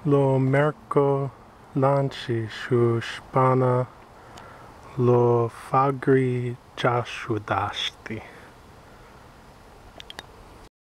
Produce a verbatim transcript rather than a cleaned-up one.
Lo merco lanci shu spana lo fagri già sudasti.